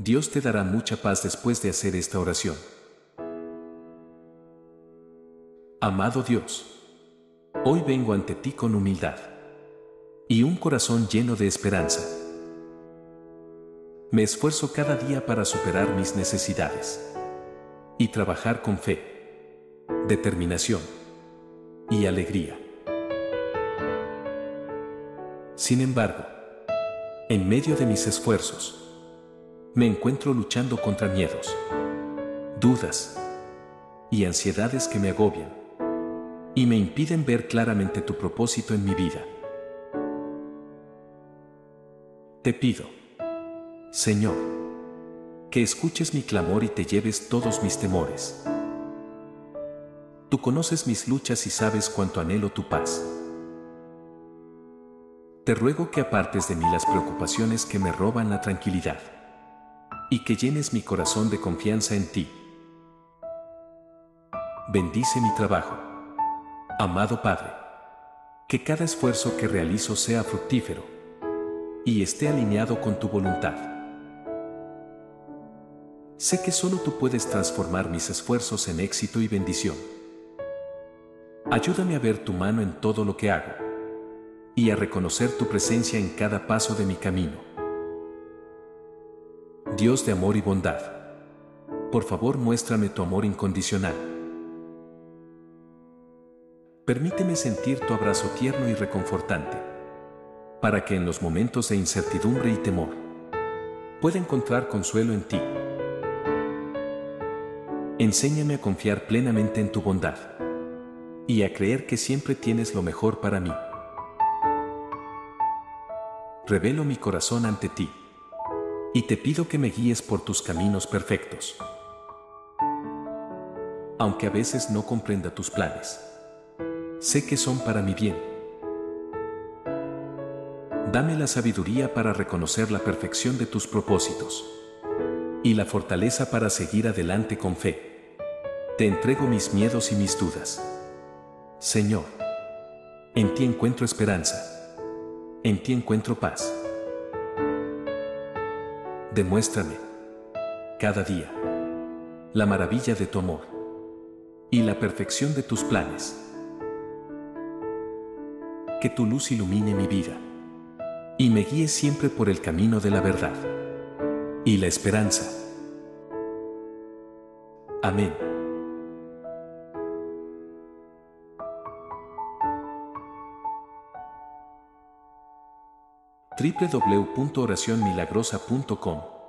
Dios te dará mucha paz después de hacer esta oración. Amado Dios, hoy vengo ante ti con humildad y un corazón lleno de esperanza. Me esfuerzo cada día para superar mis necesidades y trabajar con fe, determinación y alegría. Sin embargo, en medio de mis esfuerzos, me encuentro luchando contra miedos, dudas y ansiedades que me agobian y me impiden ver claramente tu propósito en mi vida. Te pido, Señor, que escuches mi clamor y te lleves todos mis temores. Tú conoces mis luchas y sabes cuánto anhelo tu paz. Te ruego que apartes de mí las preocupaciones que me roban la tranquilidad y que llenes mi corazón de confianza en ti. Bendice mi trabajo, amado Padre, que cada esfuerzo que realizo sea fructífero y esté alineado con tu voluntad. Sé que solo tú puedes transformar mis esfuerzos en éxito y bendición. Ayúdame a ver tu mano en todo lo que hago y a reconocer tu presencia en cada paso de mi camino. Dios de amor y bondad, por favor muéstrame tu amor incondicional. Permíteme sentir tu abrazo tierno y reconfortante, para que en los momentos de incertidumbre y temor pueda encontrar consuelo en ti. Enséñame a confiar plenamente en tu bondad y a creer que siempre tienes lo mejor para mí. Revelo mi corazón ante ti y te pido que me guíes por tus caminos perfectos. Aunque a veces no comprenda tus planes, sé que son para mi bien. Dame la sabiduría para reconocer la perfección de tus propósitos y la fortaleza para seguir adelante con fe. Te entrego mis miedos y mis dudas. Señor, en ti encuentro esperanza. En ti encuentro paz. Demuéstrame, cada día, la maravilla de tu amor y la perfección de tus planes. Que tu luz ilumine mi vida y me guíe siempre por el camino de la verdad y la esperanza. Amén. www.oracionmilagrosa.com